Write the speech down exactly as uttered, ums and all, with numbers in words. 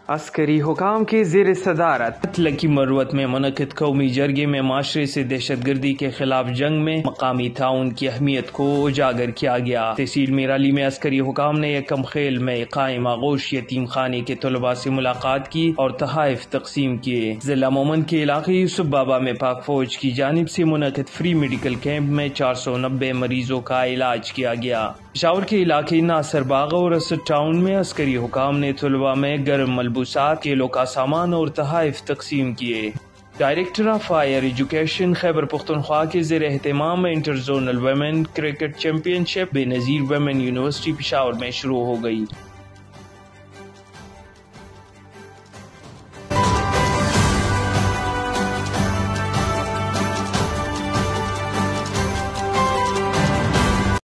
عسکری حکام کے زیر صدارت لکی مروت میں منعقد قومی جرگے میں معاشرے سے دہشت گردی کے خلاف جنگ میں مقامی تعاون کی اہمیت کو اجاگر کیا گیا۔ تحصیل میرالی میں عسکری حکام نے یکم خیل میں قائم آغوش یتیم خانے کے طلباء سے ملاقات کی اور تحائف تقسیم کیے۔ ضلع مومن کے علاقے یوسف بابا میں پاک فوج کی جانب سے منعقد فری میڈیکل کیمپ میں چار سو نبے مریضوں کا علاج کیا گیا۔ پشاور کے علاقے ناصر باغ اور اسد ٹاؤن میں عسکری حکام نے طلباء میں گرم ملبوسات، کھیلوں کا سامان اور تحائف تقسیم کیے۔ Director of higher education Khyber Pakhtunkhwa کے زیر اہتمام inter zonal women cricket championship Benazir women university Peshawar میں شروع ہو گئی۔